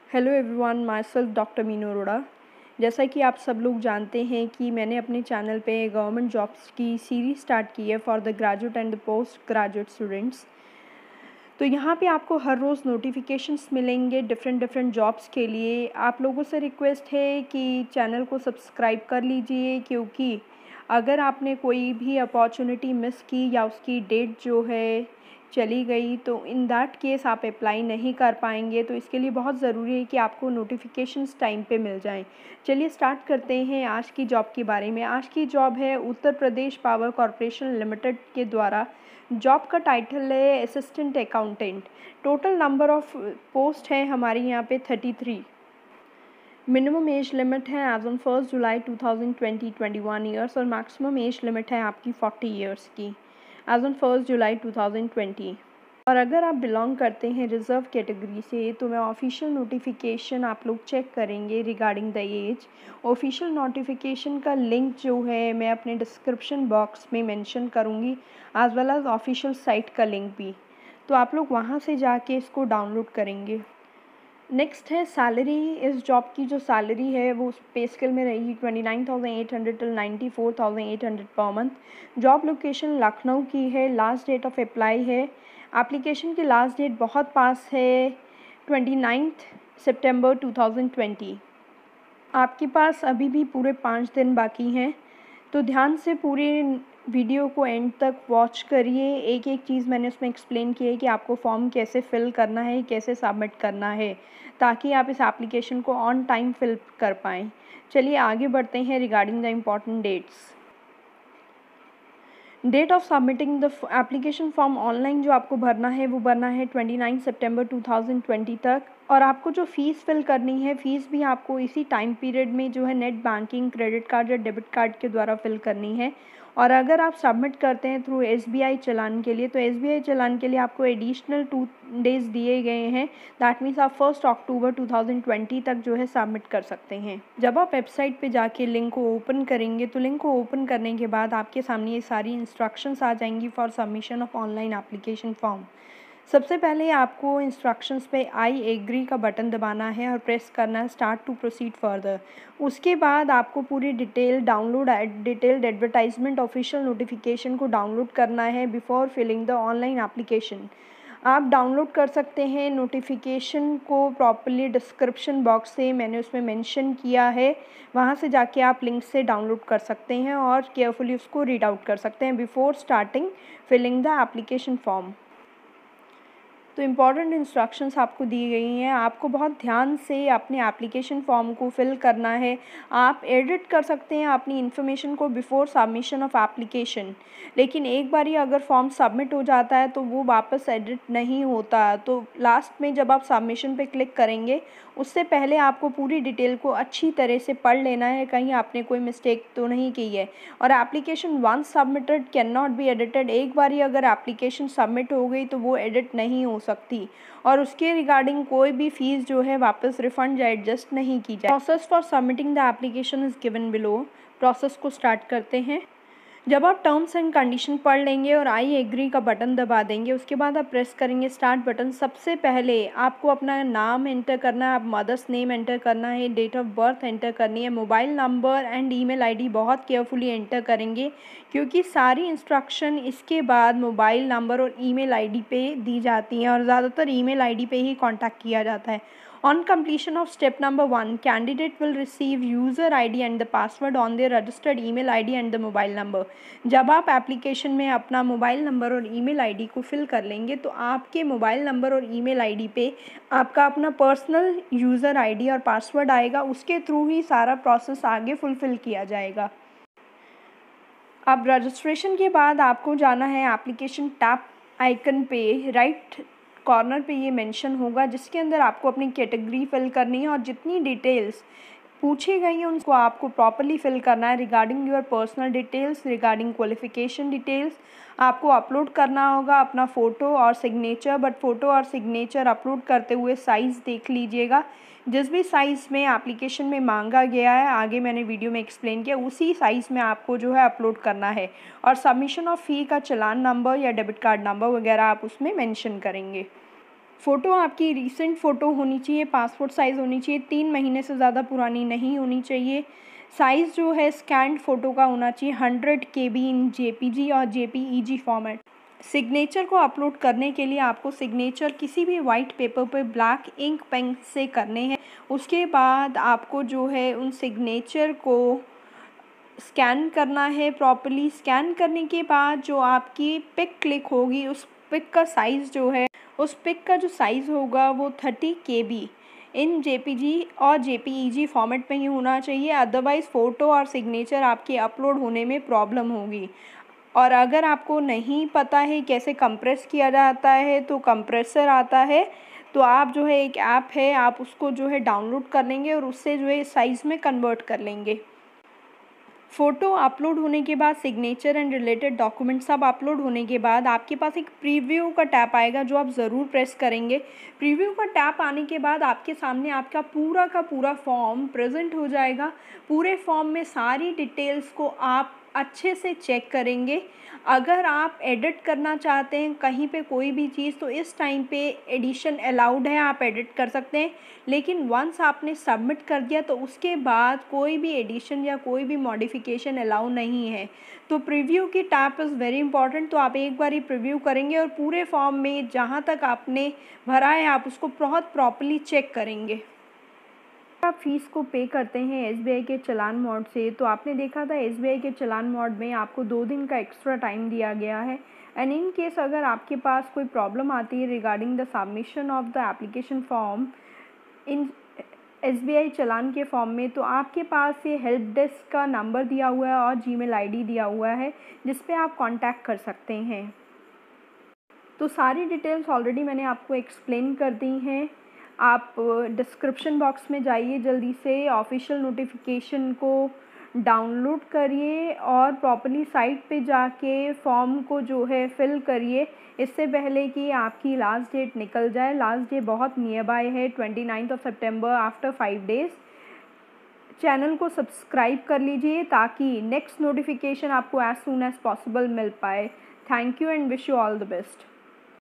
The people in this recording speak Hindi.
Hello everyone, myself doctor Meenu Arora. जैसा कि आप सब लोग जानते हैं कि मैंने अपने चैनल पे गवर्नमेंट जॉब्स की सीरीज़ स्टार्ट की है for the graduate and the post graduate students. तो यहाँ पे आपको हर रोज़ नोटिफिकेशंस मिलेंगे डिफरेंट जॉब्स के लिए। आप लोगों से रिक्वेस्ट है कि चैनल को सब्सक्राइब कर लीजिए, क्योंकि अगर आपने कोई भी अपॉर्चुनिटी मिस की या उसकी डेट जो है चली गई तो इन दैट केस आप अप्लाई नहीं कर पाएंगे। तो इसके लिए बहुत ज़रूरी है कि आपको नोटिफिकेशंस टाइम पे मिल जाएं। चलिए स्टार्ट करते हैं आज की जॉब के बारे में। आज की जॉब है Uttar Pradesh power corporation limited के द्वारा। जॉब का टाइटल है assistant accountant. Total number of post है हमारी यहाँ पे 33। मिनिमम एज लिमिट है एज ऑन 1 जुलाई 2020 21 ईयर्स और मैक्सिमम एज लिमिट है आपकी 40 ईयर्स की एज ऑन 1 जुलाई 2020। और अगर आप बिलोंग करते हैं रिज़र्व कैटेगरी से तो मैं ऑफिशियल नोटिफिकेशन आप लोग चेक करेंगे regarding the age. Official notification का लिंक जो है मैं अपने डिस्क्रिप्शन बॉक्स में मेंशन करूँगी, as well as official site का लिंक भी। तो आप लोग वहाँ से जाके इसको डाउनलोड करेंगे। नेक्स्ट है सैलरी। इस जॉब की जो सैलरी है वो पे स्केल में रहेगी 29,800 till 94,800 per month. Job location Lucknow की है। लास्ट डेट ऑफ अप्लाई है, एप्लीकेशन की लास्ट डेट बहुत पास है 29 सितंबर 2020। आपके पास अभी भी पूरे 5 दिन बाकी हैं, तो ध्यान से पूरे वीडियो को एंड तक वॉच करिए। एक एक चीज़ मैंने उसमें एक्सप्लेन की है कि आपको फॉर्म कैसे फिल करना है, कैसे सबमिट करना है, ताकि आप इस एप्लीकेशन को ऑन टाइम फिल कर पाएँ। चलिए आगे बढ़ते हैं regarding the important dates. Date of submitting the application form online जो आपको भरना है वो भरना है 29 सितंबर 2020 तक। और आपको जो फ़ीस फिल करनी है, फ़ीस भी आपको इसी टाइम पीरियड में जो है नेट बैंकिंग, क्रेडिट कार्ड या डेबिट कार्ड के द्वारा फिल करनी है। और अगर आप सबमिट करते हैं थ्रू एसबीआई चालान के लिए, तो एसबीआई चालान के लिए आपको एडिशनल 2 डेज़ दिए गए हैं। दैट मीन्स आप 1 अक्टूबर 2020 तक जो है सबमिट कर सकते हैं। जब आप वेबसाइट पे जाके लिंक को ओपन करेंगे तो लिंक को ओपन करने के बाद आपके सामने ये सारी इंस्ट्रक्शंस आ जाएंगी for submission of online application form. सबसे पहले आपको इंस्ट्रक्शंस पे आई एग्री का बटन दबाना है और प्रेस करना है स्टार्ट टू प्रोसीड फर्दर। उसके बाद आपको पूरी डिटेल्ड एडवर्टाइजमेंट ऑफिशियल नोटिफिकेशन को डाउनलोड करना है before filling the online application. आप डाउनलोड कर सकते हैं नोटिफिकेशन को प्रॉपर्ली, डिस्क्रिप्शन बॉक्स से मैंने उसमें मेंशन किया है, वहाँ से जाके आप लिंक से डाउनलोड कर सकते हैं और केयरफुली उसको रीड आउट कर सकते हैं before starting filling the application form. तो इम्पॉर्टेंट इंस्ट्रक्शंस आपको दी गई हैं। आपको बहुत ध्यान से अपने एप्लीकेशन फॉर्म को फिल करना है। आप एडिट कर सकते हैं अपनी इन्फॉर्मेशन को बिफोर सबमिशन ऑफ एप्लीकेशन, लेकिन एक बार ही अगर फॉर्म सबमिट हो जाता है तो वो वापस एडिट नहीं होता। तो लास्ट में जब आप सबमिशन पे क्लिक करेंगे उससे पहले आपको पूरी डिटेल को अच्छी तरह से पढ़ लेना है, कहीं आपने कोई मिस्टेक तो नहीं की है। और application once submitted can not be edited. एक बार ही अगर एप्लीकेशन सबमिट हो गई तो वो एडिट नहीं हो सकती और उसके रिगार्डिंग कोई भी फीस जो है वापस रिफंड या एडजस्ट नहीं की जाए। Process for submitting the application is given below. Process को स्टार्ट करते हैं। जब आप टर्म्स एंड कंडीशन पढ़ लेंगे और आई एग्री का बटन दबा देंगे, उसके बाद आप प्रेस करेंगे स्टार्ट बटन। सबसे पहले आपको अपना नाम एंटर करना है, आप मदर्स नेम एंटर करना है, डेट ऑफ बर्थ एंटर करनी है, mobile number and email ID बहुत केयरफुली एंटर करेंगे, क्योंकि सारी इंस्ट्रक्शन इसके बाद मोबाइल नंबर और ईमेल आईडी पे दी जाती हैं और ज़्यादातर ईमेल आईडी पे ही कांटेक्ट किया जाता है। On completion of step number 1, candidate will receive user ID and the password on their registered email ID and the mobile number। जब आप एप्लीकेशन में अपना मोबाइल नंबर और ईमेल आईडी को फिल कर लेंगे तो आपके मोबाइल नंबर और ईमेल आईडी पे आपका अपना पर्सनल यूज़र आईडी और पासवर्ड आएगा। उसके थ्रू ही सारा प्रोसेस आगे फुलफ़िल किया जाएगा। अब रजिस्ट्रेशन के बाद आपको जाना है एप्लीकेशन टैब आइकन पे। राइट कॉर्नर पे ये मेंशन होगा, जिसके अंदर आपको अपनी कैटेगरी फिल करनी है और जितनी डिटेल्स पूछी गई हैं उनको आपको प्रॉपर्ली फिल करना है। Regarding your personal details, regarding qualification details आपको अपलोड करना होगा अपना फ़ोटो और सिग्नेचर। बट फ़ोटो और सिग्नेचर अपलोड करते हुए साइज़ देख लीजिएगा, जिस भी साइज़ में एप्लीकेशन में मांगा गया है, आगे मैंने वीडियो में एक्सप्लेन किया, उसी साइज़ में आपको जो है अपलोड करना है। और सबमिशन ऑफ फ़ी का चालान नंबर या डेबिट कार्ड नंबर वगैरह आप उसमें मेंशन करेंगे। फ़ोटो आपकी रीसेंट फ़ोटो होनी चाहिए, पासपोर्ट साइज़ होनी चाहिए, 3 महीने से ज़्यादा पुरानी नहीं होनी चाहिए। साइज़ जो है स्कैन्ड फ़ोटो का होना चाहिए 100 KB इन JPG और JPEG फॉर्मेट। सिग्नेचर को अपलोड करने के लिए आपको सिग्नेचर किसी भी वाइट पेपर पे ब्लैक इंक पेन से करने हैं। उसके बाद आपको जो है उन सिग्नेचर को स्कैन करना है प्रॉपर्ली। स्कैन करने के बाद जो आपकी पिक क्लिक होगी, उस पिक का साइज़ जो है, उस पिक का जो साइज़ होगा वो 30 KB इन JPG और JPEG फॉर्मेट में ही होना चाहिए, अदरवाइज़ फ़ोटो और सिग्नेचर आपके अपलोड होने में प्रॉब्लम होगी। और अगर आपको नहीं पता है कैसे कंप्रेस किया जाता है, तो कंप्रेसर आता है, तो आप जो है एक ऐप है, आप उसको जो है डाउनलोड कर लेंगे और उससे जो है साइज़ में कन्वर्ट कर लेंगे। फ़ोटो अपलोड होने के बाद सिग्नेचर एंड रिलेटेड डॉक्यूमेंट सब अपलोड होने के बाद आपके पास एक प्रीव्यू का टैब आएगा जो आप ज़रूर प्रेस करेंगे। प्रीव्यू का टैब आने के बाद आपके सामने आपका पूरा का पूरा फॉर्म प्रेजेंट हो जाएगा। पूरे फॉर्म में सारी डिटेल्स को आप अच्छे से चेक करेंगे। अगर आप एडिट करना चाहते हैं कहीं पे कोई भी चीज़, तो इस टाइम पे एडिशन अलाउड है, आप एडिट कर सकते हैं। लेकिन वंस आपने सबमिट कर दिया तो उसके बाद कोई भी एडिशन या कोई भी मॉडिफिकेशन अलाउ नहीं है। तो प्रीव्यू की टैब इज़ वेरी इंपॉर्टेंट। तो आप एक बार ही प्रीव्यू करेंगे और पूरे फॉर्म में जहाँ तक आपने भरा है आप उसको बहुत प्रॉपर्ली चेक करेंगे। आप फ़ीस को पे करते हैं SBI के चलान मोड से, तो आपने देखा था SBI के चलान मोड में आपको 2 दिन का एक्स्ट्रा टाइम दिया गया है। एंड इन केस अगर आपके पास कोई प्रॉब्लम आती है regarding the submission of the application form in SBI चलान के फॉर्म में, तो आपके पास ये हेल्प डेस्क का नंबर दिया हुआ है और जीमेल ID दिया हुआ है जिस पे आप कांटेक्ट कर सकते हैं। तो सारी डिटेल्स ऑलरेडी मैंने आपको एक्सप्लेन कर दी हैं। आप डिस्क्रिप्शन बॉक्स में जाइए, जल्दी से ऑफिशियल नोटिफिकेशन को डाउनलोड करिए और प्रॉपर्ली साइट पे जाके फॉर्म को जो है फिल करिए, इससे पहले कि आपकी लास्ट डेट निकल जाए। लास्ट डेट बहुत नियर बाय है, 29 सितंबर, आफ्टर 5 डेज़। चैनल को सब्सक्राइब कर लीजिए ताकि नेक्स्ट नोटिफिकेशन आपको एज सून एज पॉसिबल मिल पाए। Thank you and wish you all the best.